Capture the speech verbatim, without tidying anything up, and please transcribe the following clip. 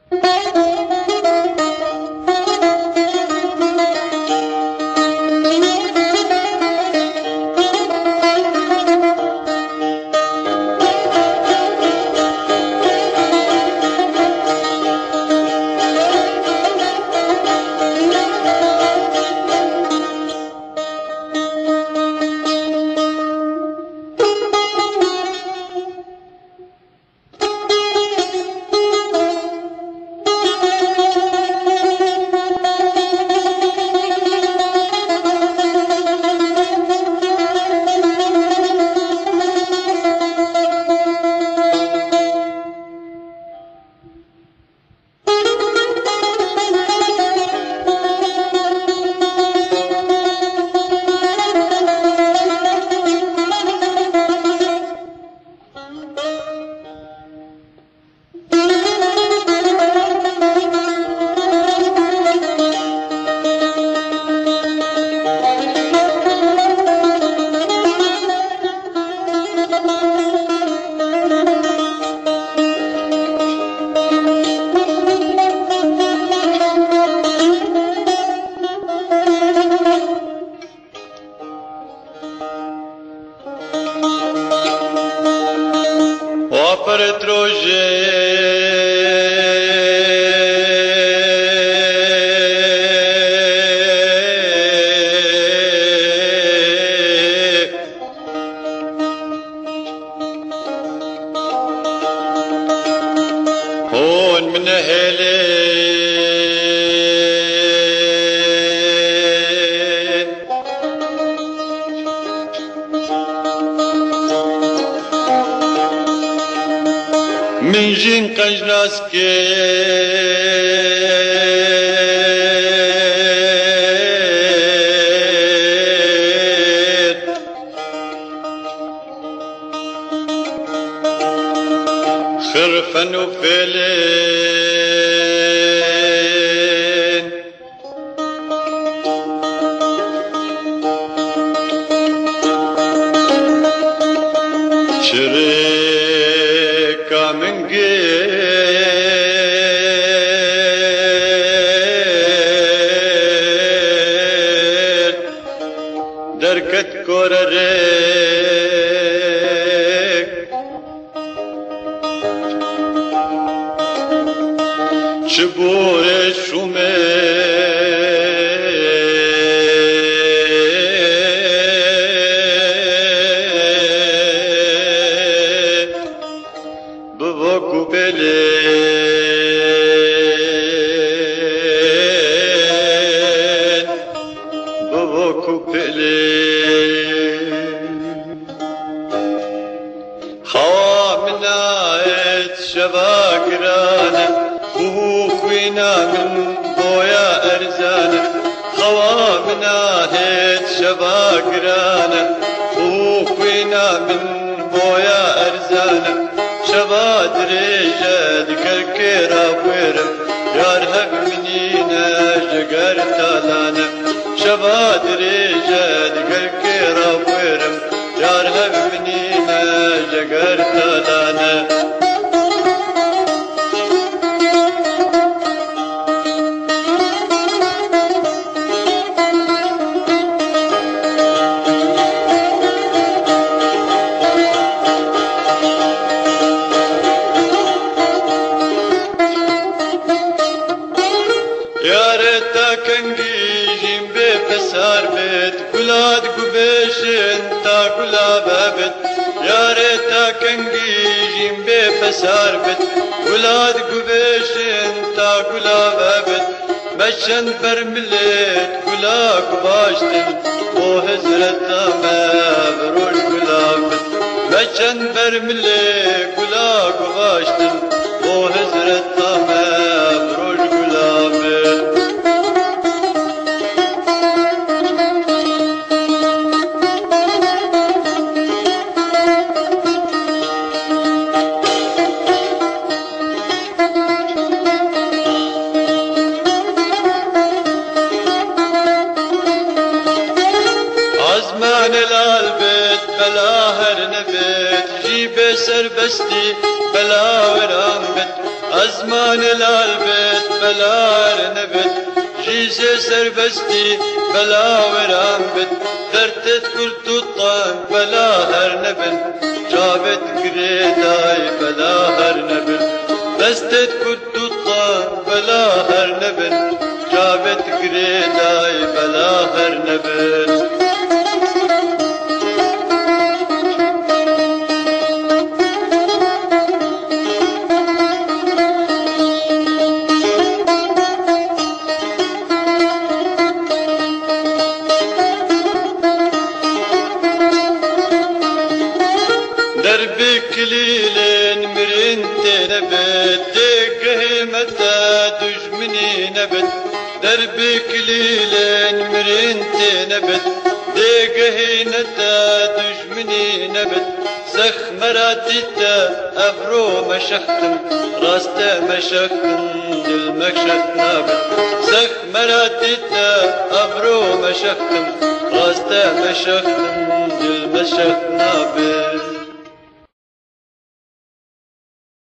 من جين قجناس كيت خرفا وفلين شريكا من قيل دركت كورريك شبور الشمال بوكو بلين بوكو بلين خوا من آيت شباكرانا خوخوينا من بويا أرزانا خوا من آيت شباكرانا خوخوينا من بويا أرزانا شباد رجال كركيرا ويرم يارهب منينا جقر تالانا شباد رجال كركيرا ويرم يارهب منينا جقر تالانا كنجيجين بفسار بيت قلاد قبيشن تا قلابا بيت يا ريتا كنجيجين بفسار بيت قلاد قبيشن تا قلابا بيت بشن برمليت قلاك باشتن وهزرتا ما بروش قلابت بشن برمليت قلاك باشتن وهزرتا ما بروش قلابت عزمان الالبيت بلا هر نبيت جيب سر بستي بلا ورام بيت أزمان الالبت بلار نبت جيزة سربستي بلا ورام بت درتت كل تطان بلا هر نبن جابت قريداي بلا هر نبن دستت كل تطان بلا هر نبن جابت قريداي بلا هر نبن دربي كليلين مرنت نبت دقه متى دجمني نبت دربي كليلين مرنت نبت دقه نتا دجمني نبت سخ مراتيتا أفرو مشختم راستا مشختم للمكشت نابت سخ مراتيتا أفرو مشختم راستا مشختم للمشت نابت